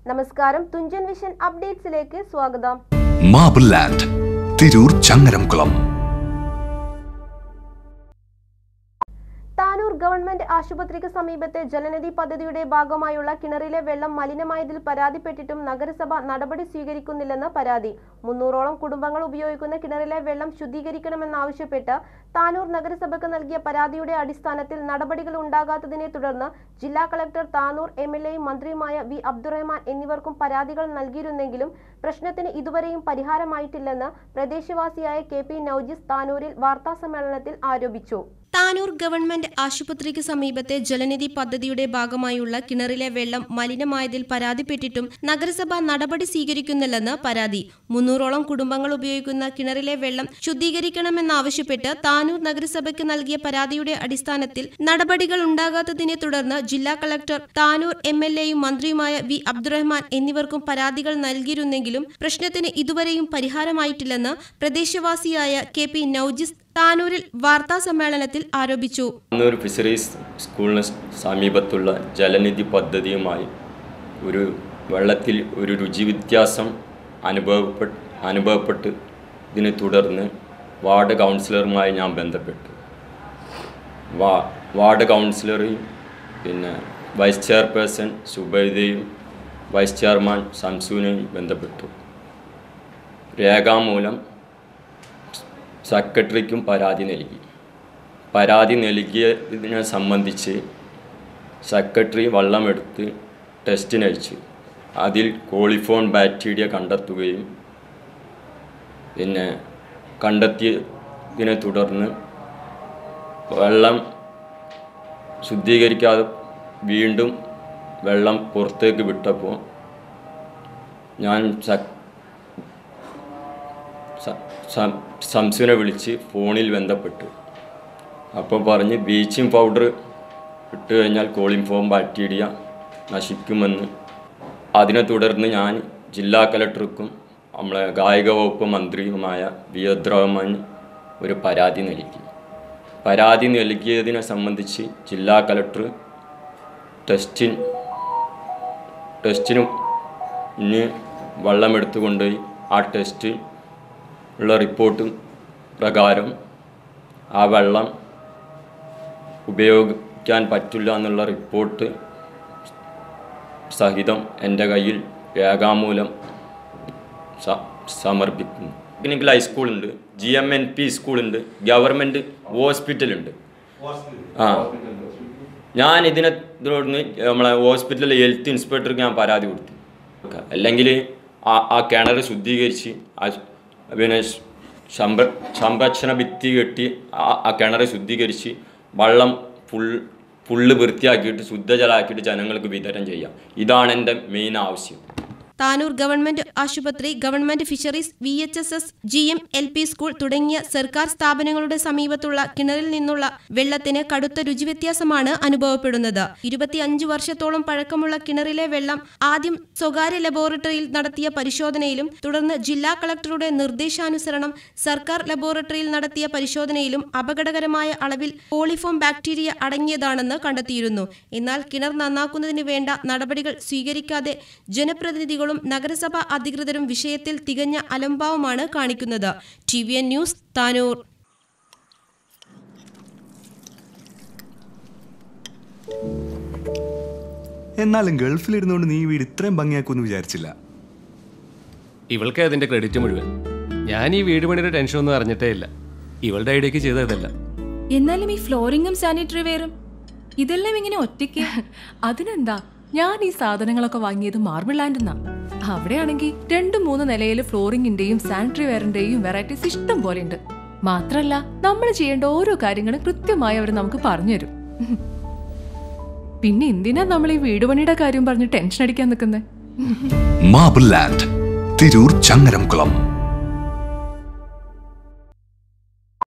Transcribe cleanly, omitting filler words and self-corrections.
നമസ്കാരം, തുഞ്ചൻ വിഷൻ അപ്ഡേറ്റ്സിലേക്ക് സ്വാഗതം. Marble land, Tirur Changaramkulam. Tanur government ആശുപത്രിക്ക് സമീപത്തെ ജലനിധി പദ്ധതിയുടെ ഭാഗമായുള്ള കിണറിലെ വെള്ളം മലിനമായതിൽ പരാതിപ്പെട്ടിട്ടും നഗരസഭ നടപടി സ്വീകരിക്കുന്നില്ലെന്ന് പരാതി. 300ഓളം കുടുംബങ്ങൾ ഉപയോഗിക്കുന്ന കിണറിലെ വെള്ളം ശുദ്ധീകരിക്കണമെന്നാവശ്യപ്പെട്ട് താനൂർ നഗരസഭയ്ക്ക് നൽകിയ പരാതിയുടെ അടിസ്ഥാനത്തിൽ നടപടികൾ ഉണ്ടാകാത്തതിനെ തുടർന്ന് ജില്ലാ കളക്ടർ, താനൂർ MLA മന്ത്രിയുമായ വി അബ്ദുറഹ്മാൻ എന്നിവർക്കും പരാതികൾ നൽകിയിരുന്നെങ്കിലും പ്രശ്നത്തിന് ഇതുവരെയും പരിഹാരമായിട്ടില്ലെന്ന് പ്രദേശവാസിയായ KP നൌജിസ് താനൂരിൽ വാർത്താസമ്മേളനത്തിൽ ആരോപിച്ചു. താനൂർ ഗവൺമെന്റ് ആശുപത്രിക്ക് സമീപത്തെ ജലനിധി പദ്ധതിയുടെ ഭാഗമായുള്ള കിണറിലെ വെള്ളം മലിനമായതിൽ പരാതിപ്പെട്ടിട്ടും നഗരസഭ നടപടി സ്വീകരിക്കുന്നില്ലെന്ന് പരാതി. 300ഓളം കുടുംബങ്ങൾ ഉപയോഗിക്കുന്ന കിണറിലെ വെള്ളം ശുദ്ധീകരിക്കണമെന്നാവശ്യപ്പെട്ട് താനൂർ നഗരസഭയ്ക്ക് നൽകിയ പരാതിയുടെ അടിസ്ഥാനത്തിൽ നടപടികൾ ഉണ്ടാകാത്തതിനെ തുടർന്ന് ജില്ലാ കളക്ടർ, താനൂർ MLAയും മന്ത്രിയുമായ വി അബ്ദുറഹ്മാൻ എന്നിവർക്കും പരാതികൾ നൽകിയിരുന്നെങ്കിലും പ്രശ്നത്തിന് ഇതുവരെയും പരിഹാരമായിട്ടില്ലെന്ന് പ്രദേശവാസിയായ KP നൌജിസ് താനൂരിൽ വാർത്താ സമ്മേളനത്തിൽ ആരോപിച്ചു. താനൂർ ഫിഷറീസ് സ്കൂളിന് സമീപത്തുള്ള ജലനിധി പദ്ധതിയുമായി ഒരു വെള്ളത്തിൽ ഒരു രുചി വ്യത്യാസം അനുഭവപ്പെട്ട് ഇതിനെ തുടർന്ന് വാർഡ് കൗൺസിലറുമായി ഞാൻ ബന്ധപ്പെട്ടു. വാർഡ് കൗൺസിലറെയും പിന്നെ വൈസ് ചെയർപേഴ്സൺ സുബൈദയും വൈസ് ചെയർമാൻ സംസുവിനെയും ബന്ധപ്പെട്ടു. രേഖാമൂലം സെക്രട്ടറിക്കും പരാതി നൽകിയതിനെ സംബന്ധിച്ച് സെക്രട്ടറി വെള്ളമെടുത്ത് ടെസ്റ്റിനയച്ചു. അതിൽ കോളിഫോം ബാക്ടീരിയ കണ്ടെത്തുകയും പിന്നെ കണ്ടെത്തിയതിനെ തുടർന്ന് വെള്ളം ശുദ്ധീകരിക്കാതെ വീണ്ടും വെള്ളം പുറത്തേക്ക് വിട്ടപ്പോൾ ഞാൻ സംസുവിനെ വിളിച്ച് ഫോണിൽ ബന്ധപ്പെട്ടു. അപ്പോൾ പറഞ്ഞ് ബ്ലീച്ചിങ് പൗഡർ ഇട്ട് കഴിഞ്ഞാൽ കോളിഫോം ബാക്ടീരിയ നശിക്കുമെന്ന്. അതിനെ തുടർന്ന് ഞാൻ ജില്ലാ കളക്ടർക്കും നമ്മളെ കായിക വകുപ്പ് മന്ത്രിയുമായ വി അബ്ദുറഹ്മാന് ഒരു പരാതി നൽകി. പരാതി നൽകിയതിനെ സംബന്ധിച്ച് ജില്ലാ കളക്ടർ ടെസ്റ്റിനും ഇനി വെള്ളമെടുത്തുകൊണ്ടുപോയി ആ ടെസ്റ്റ് ഉള്ള റിപ്പോർട്ടും പ്രകാരം ആ വെള്ളം ഉപയോഗിക്കാൻ പറ്റില്ല എന്നുള്ള റിപ്പോർട്ട് സഹിതം എൻ്റെ കയ്യിൽ രേഖാമൂലം സമർപ്പിക്കുന്നു. ടെക്നിക്കൽ ഹൈസ്കൂളുണ്ട്, GMNP സ്കൂളുണ്ട്, ഗവൺമെൻറ് ഹോസ്പിറ്റലുണ്ട്. ഞാൻ ഇതിനോട് നമ്മളെ ഹോസ്പിറ്റലിലെ ഹെൽത്ത് ഇൻസ്പെക്ടർക്ക് ഞാൻ പരാതി കൊടുത്തു. അല്ലെങ്കിൽ ആ കിണർ ശുദ്ധീകരിച്ച് പിന്നെ സംരക്ഷണ ഭിത്തി കെട്ടി ആ കിണർ ശുദ്ധീകരിച്ച് വെള്ളം ഫുള്ള് വൃത്തിയാക്കിയിട്ട് ശുദ്ധജലമാക്കിയിട്ട് ജനങ്ങൾക്ക് വിതരണം ചെയ്യാം. ഇതാണ് എൻ്റെ മെയിൻ ആവശ്യം. താനൂർ ഗവൺമെന്റ് ആശുപത്രി, government fisheries, VHSS, GMLP school തുടങ്ങിയ സർക്കാർ സ്ഥാപനങ്ങളുടെ സമീപത്തുള്ള കിണറിൽ നിന്നുള്ള വെള്ളത്തിന് കടുത്ത രുചിവ്യത്യാസമാണ് അനുഭവപ്പെടുന്നത്. 25 വർഷത്തോളം പഴക്കമുള്ള കിണറിലെ വെള്ളം ആദ്യം സ്വകാര്യ ലബോറട്ടറിയിൽ നടത്തിയ പരിശോധനയിലും തുടർന്ന് ജില്ലാ കളക്ടറുടെ നിർദ്ദേശാനുസരണം സർക്കാർ ലബോറട്ടറിയിൽ നടത്തിയ പരിശോധനയിലും അപകടകരമായ അളവിൽ കോളിഫോം ബാക്ടീരിയ അടങ്ങിയതാണെന്ന് കണ്ടെത്തിയിരുന്നു. എന്നാൽ കിണർ നന്നാക്കുന്നതിന് വേണ്ട നടപടികൾ സ്വീകരിക്കാതെ ജനപ്രതിനിധികൾ നഗരസഭാ അധികൃതരും വിഷയത്തിൽ തികഞ്ഞ അലംഭാവമാണ് കാണിക്കുന്നത്. TVN news, Tanur. എന്നാലും ഗൾഫിലിരുന്നുകൊണ്ട് നീ വീട് ഇത്രയും ഭംഗിയാക്കുമെന്ന് വിചാരിച്ചില്ല. ഇവൾക്ക് അതിന്റെ ക്രെഡിറ്റ് മുഴുവൻ. ഞാൻ ഈ വീട് പണിയുടെ ടെൻഷനൊന്നും അറിഞ്ഞിട്ടേ ഇല്ല. ഇവളുടെ ഐഡിയക്ക് ചെയ്തതല്ല. എന്നാലും ഈ ഫ്ലോറിങ്ങും സാനിറ്ററി വെയറും ഇതെല്ലാം ഇങ്ങനെ ഒറ്റയ്ക്ക്? അതിനെന്താ, ഞാൻ ഈ സാധനങ്ങളൊക്കെ വാങ്ങിയത് മാർബിൾ ലാൻഡെന്നാ. അവിടെയാണെങ്കിൽ 2-3 നിലയിൽ ഫ്ലോറിങ്ങിന്റെയും സാനിറ്ററി വെയറിന്റെയും വെറൈറ്റീസ് ഇഷ്ടം പോലെ ഉണ്ട്. മാത്രല്ല നമ്മൾ ചെയ്യേണ്ട ഓരോ കാര്യങ്ങളും കൃത്യമായി അവർ നമുക്ക് പറഞ്ഞുതരും. പിന്നെ എന്തിനാ നമ്മൾ ഈ വീട് പണിയുടെ കാര്യം പറഞ്ഞ് ടെൻഷൻ അടിക്കാൻ നിൽക്കുന്നത്? Marble land, Tirur Changaramkulam.